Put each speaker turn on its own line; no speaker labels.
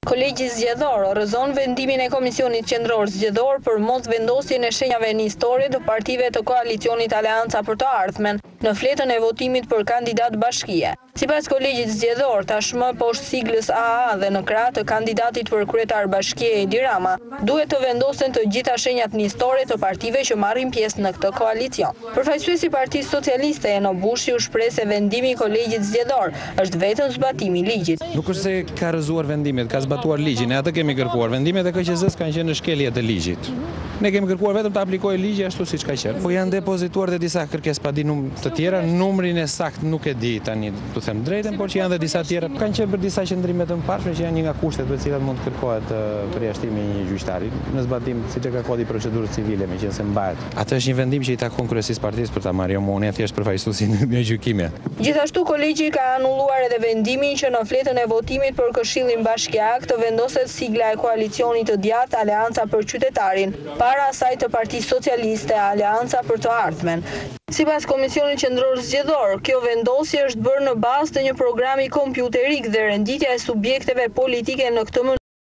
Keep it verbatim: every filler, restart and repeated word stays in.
Kolegji zgjedhor rrëzon vendimin e Komisionit Qendror Zgjedhor për mos vendosjen e shenjave në histori të partive të koalicionit Aleanca për të Ardhmen në fletën e votimit për kandidat bashkie. Sipas kolegjit zgjedhor, tashmë poshtë siglës A A dhe në krah të kandidatit për kryetar bashkie Edi Rama, duhet të vendosen të gjitha shenjat njëstore të partive që marrin pjesë në këtë koalicion. Përfaqësuesi i Partisë Socialiste Eno Bushi u shpreh se vendimi i kolegjit zgjedhor është vetëm zbatimi i ligjit.
Nuk është se ka rrëzuar vendimet, ka zbatuar ligjin, e atë kemi kërkuar. Vendimet e K Q Z-s kanë qenë në shkelje të ligjit. Ne kemi kërkuar vetëm të aplikojë ligji ashtu siç ka qenë. Po janë depozituar dhe disa kërkesë pa di numër të tjera, numrin e saktë nuk e di tani, të them drejtën, por që janë dhe disa tjera. Kanë qenë për disa qendrime të mëparshme që janë një nga kushtet për të cilat mund të kërkohet përjashtimi i një gjyqtari në zbatim siç e ka kodi procedurës civile, meqense mbahet. Atë është një vendim që i takon kryesisë partisë për ta marrë, jo unë thjesht përfaqësuesi në gjykime.
Gjithashtu kolegji ka anulluar edhe vendimin që në fletën e votimit për Këshillin Bashkiak të vendoset sigla e koalicionit të djathtë Aleanca për Qytetarin, para asaj të Partisë Socialiste Aleanca për të Ardhmen. Sipas Komisionit Qendror Zgjedhor, kjo vendosje është bërë në bazë të një programi kompjuterik dhe renditja e subjekteve politike në këtë mënyrë